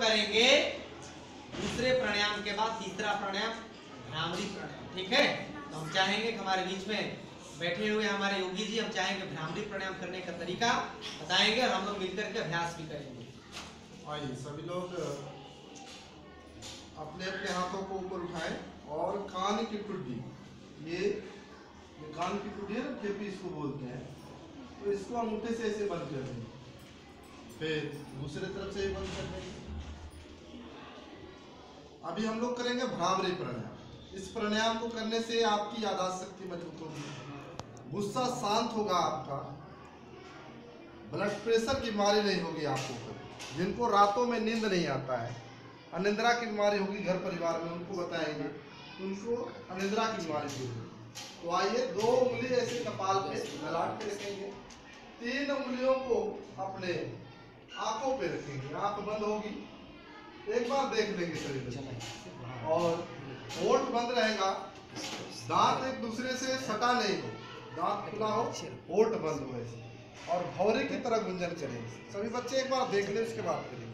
करेंगे दूसरे प्राणायाम के बाद तीसरा प्राणायाम भ्रामरी प्राणायाम। ठीक है, तो हम चाहेंगे कि हमारे बीच में बैठे हुए हमारे योगी जी, हम चाहेंगे भ्रामरी प्राणायाम करने का तरीका बताएंगे और हम लोग मिलकर के अभ्यास भी करेंगे। आइए सभी लोग अपने अपने हाथों को ऊपर उठाएं और कान की टुड्डी, ये कान की टुड्डी है ना, ठेपी इसको बोलते हैं, तो इसको अंगूठे से ऐसे बंद कर देंगे, फिर दूसरे तरफ से बंद कर देंगे। अभी हम लोग करेंगे भ्रामरी प्राणायाम। इस प्राणायाम को करने से आपकी याददाश्त शक्ति मजबूत होगी, गुस्सा शांत होगा आपका, ब्लड प्रेशर की बीमारी नहीं होगी आपको। जिनको रातों में नींद नहीं आता है, अनिद्रा की बीमारी होगी घर परिवार में, उनको बताएंगे उनको अनिद्रा की बीमारी होगी। तो आइए, 2 उंगली ऐसे कपाल पे ललाट पे रखेंगे, 3 उंगलियों को अपने आंखों पे रखेंगे, आंख बंद होगी, एक बार देख लेंगे शरीर, और होंठ बंद रहेगा, दांत एक दूसरे से सटा नहीं हो, दांत खुला हो, होंठ बंद हो ऐसे, और भौरे की तरह गुंजन करेंगे। सभी बच्चे एक बार देख ले, उसके बाद करेंगे।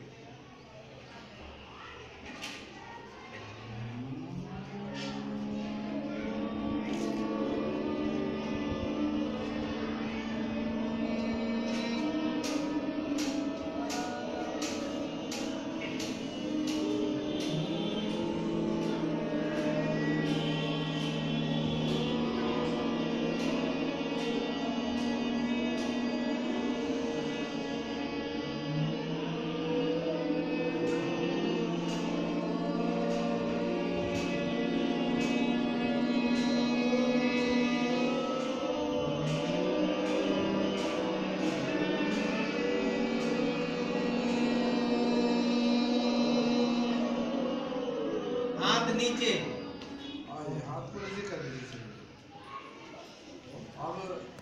नीचे हाथ को नीचे कर दीजिए। अब